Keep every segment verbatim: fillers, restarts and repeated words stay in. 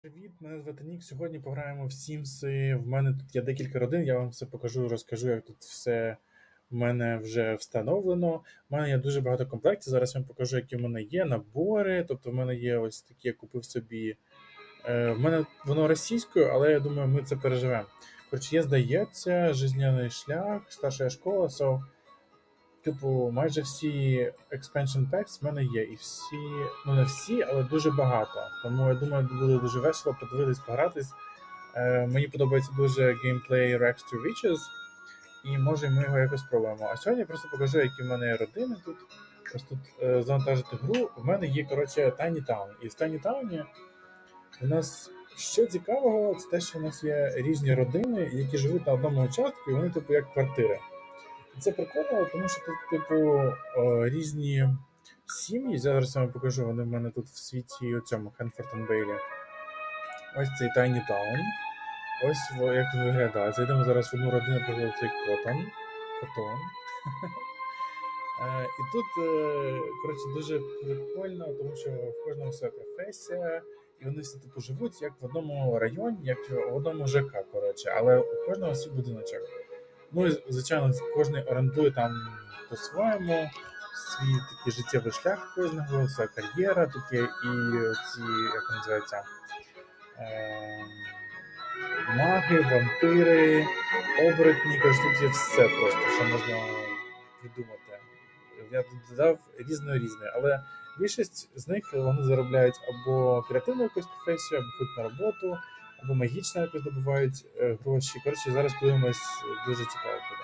Привіт, мене звати Нік. Сьогодні пограємо в Sims. В мене тут є декілька родин, я вам все покажу, розкажу, як тут все в мене вже встановлено. У мене є дуже багато комплектів. Зараз я вам покажу, які в мене є набори. Тобто в мене є ось такі, я купив собі. Е, В мене воно російською, але я думаю, ми це переживемо. Коротше, є, здається, жизненний шлях, старша школа. So, типу, майже всі expansion packs в мене є. І всі, ну не всі, але дуже багато. Тому я думаю, буде дуже весело подивитись, погратись. Е, мені подобається дуже геймплей Rex to Riches, і може ми його якось спробуємо. А сьогодні я просто покажу, які в мене є родини тут. Ось тут е, завантажити гру. У мене є, коротше, Tiny Town. І в Tiny Town у нас що цікавого, це те, що у нас є різні родини, які живуть на одному участку, і вони, типу, як квартири. І це прикольно, тому що тут, типу, о, різні сім'ї. Зараз я вам покажу, вони в мене тут в світі у цьому Хенфортон Бейлі. Ось цей Tiny Town. Ось во- як виглядає. Зайдемо зараз в одну родину, наприклад, цей Котон. Котон. Е, І тут, е, коротше, дуже прикольно, тому що в кожному своя професія, і вони всі типу живуть як в одному районі, як в одному ЖК, коротше, але у кожного свій будиночок. Ну і звичайно, кожен орендує там по-своєму свій такий життєвий шлях кожного, своя кар'єра, тут є і ці, як вони називаються, ем, маги, вампири, оборотні, кажуть, тут є все просто, що можна придумати. Я тут додав різне-різне, але більшість з них вони заробляють або креативну якусь професію, або ходять на роботу, або магічно якось добувають е, гроші. Коротше, зараз подивимось, дуже цікаво буде.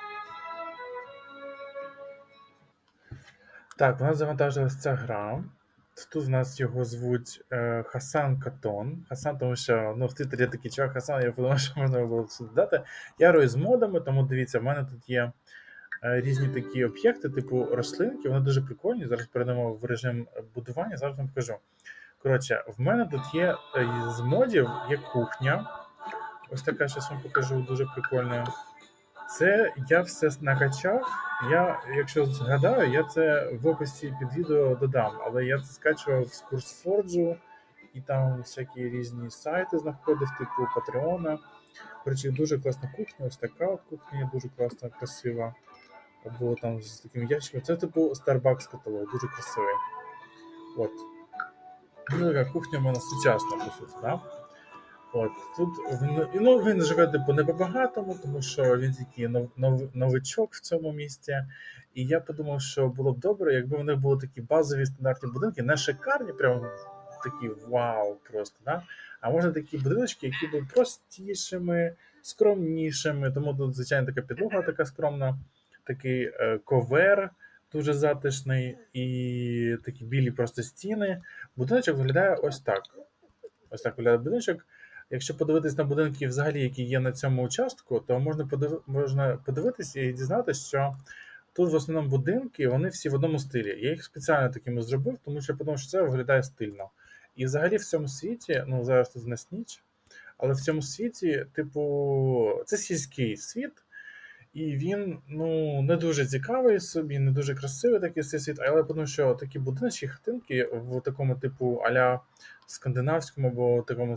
Так, у нас завантажилась ця гра. Тут в нас його звуть е, Хасан Катон. Хасан, тому що ну, в Твіттері є такий чувак Хасан, я подумав, що можна було це додати. Я граю з модами, тому дивіться, в мене тут є е, різні такі об'єкти, типу рослинки, вони дуже прикольні. Зараз перейдемо в режим будування, зараз вам покажу. Коротше, в мене тут є е, з модів є кухня. Ось така, зараз вам покажу, дуже прикольна. Це я все накачав. Я, якщо згадаю, я це в описі під відео додам, але я це скачував з CurseForge, і там всякі різні сайти знаходив, типу Патреона. Коротше, дуже класна кухня, ось така от кухня, дуже класна, красива. Або там з таким ящиком. Це типу Starbucks каталог, дуже красивий. От. Ну, така кухня в мене сучасна, по суті, да? От тут ну, він живе типу не по-багатому, тому що він тільки нов, нов, новичок в цьому місті. І я подумав, що було б добре, якби в них були такі базові стандартні будинки, не шикарні, прям такі вау, просто, да? А можна такі будиночки, які були простішими, скромнішими. Тому тут, звичайно, така підлога така скромна, такий е, ковер дуже затишний і такі білі просто стіни. Будиночок виглядає ось так. Ось так виглядає будиночок. Якщо подивитись на будинки взагалі, які є на цьому участку, то можна подив... можна подивитися і дізнатися, що тут в основному будинки, вони всі в одному стилі. Я їх спеціально такими зробив, тому що я подумав, що це виглядає стильно. І взагалі в цьому світі, ну зараз тут в нас ніч, але в цьому світі, типу, це сільський світ, і він ну, не дуже цікавий собі, не дуже красивий такий цей світ, але я подумав, що такі будиночки, хатинки в такому типу а-ля скандинавському або такому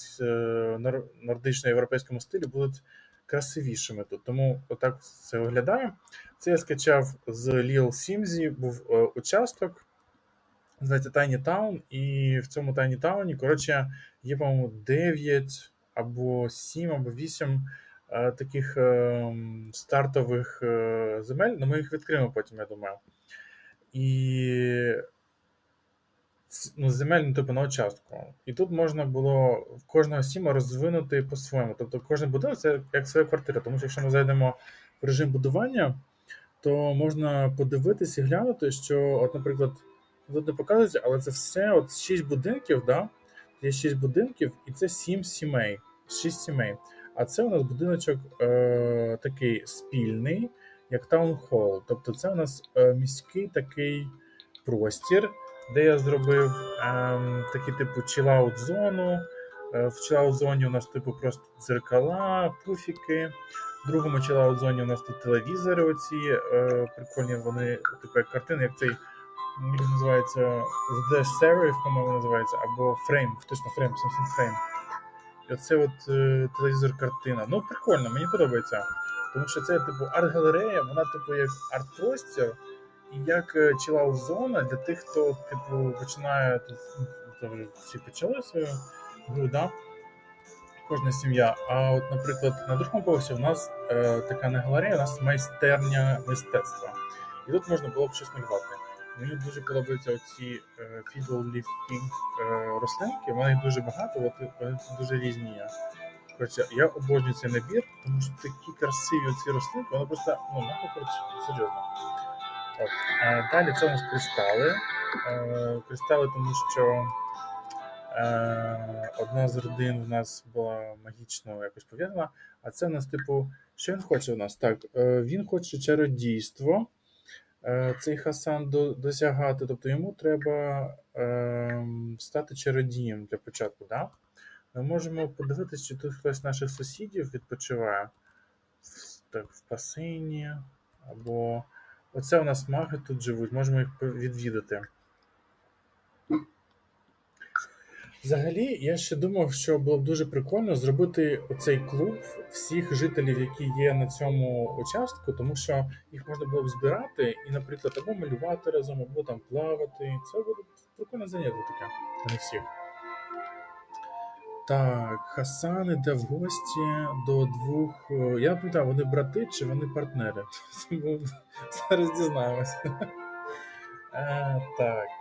нордично-європейському стилі будуть красивішими тут. Тому отак це виглядає. Це я скачав з Lil Simsy, був е, участок, називається Tiny Town, і в цьому Tiny Town, коротше, є, по-моєму, дев'ять або сім, або вісім е, таких е, стартових е, земель, але ми їх відкриємо потім, я думаю. І ну, земель, ну, типу, на участку. І тут можна було в кожного сіма розвинути по-своєму. Тобто кожен будинок це як своя квартира. Тому що якщо ми зайдемо в режим будування, то можна подивитися і глянути, що, от, наприклад, тут не показується, але це все от шість будинків, да? Є шість будинків, і це сім сімей. шість сімей. А це у нас будиночок е, такий спільний, як таунхол. Тобто це у нас е, міський такий простір, де я зробив ем, такі типу чилаут зону. Е, в чилаут зоні у нас типу просто дзеркала, пуфіки. В другому чилаут зоні у нас тут телевізори оці е, прикольні, вони типу як картини, як цей як називається, The Serif, по-моєму, називається, або Frame, точно Frame, Samsung Frame. І оце от е, телевізор-картина. Ну, прикольно, мені подобається. Тому що це, типу, арт-галерея, вона, типу, як арт-простір, і як чилаут-зона для тих, хто, типу, починає, тут, то вже всі почали свою гру, да? Кожна сім'я. А от, наприклад, на другому поверсі у нас е, така не галерея, у нас майстерня мистецтва. І тут можна було б щось малювати. Мені дуже подобаються оці е, fiddle leaf pig е, рослинки, вони їх дуже багато, от, вони дуже різні є. Коротше, я обожнюю цей набір, тому що такі красиві оці рослинки, вони просто, ну, нахуй, коротше, серйозно. От. А далі це у нас кристали. Е, кристали, тому що Е, одна з родин в нас була магічно якось пов'язана, а це в нас, типу, що він хоче у нас? Так, е, він хоче чародійство, е, цей Хасан до, досягати, тобто йому треба е, стати чародієм для початку, да? Ми можемо подивитися, чи тут хтось з наших сусідів відпочиває в, так, в басейні, або оце у нас маги тут живуть, можемо їх відвідати. Взагалі, я ще думав, що було б дуже прикольно зробити оцей клуб всіх жителів, які є на цьому участку, тому що їх можна було б збирати і, наприклад, або малювати разом, або там плавати. Це буде прикольне заняття таке для всіх. Так, Хасан іде в гості до двох. Я не пам'ятаю, вони брати чи вони партнери? Зараз дізнаємося. А, так.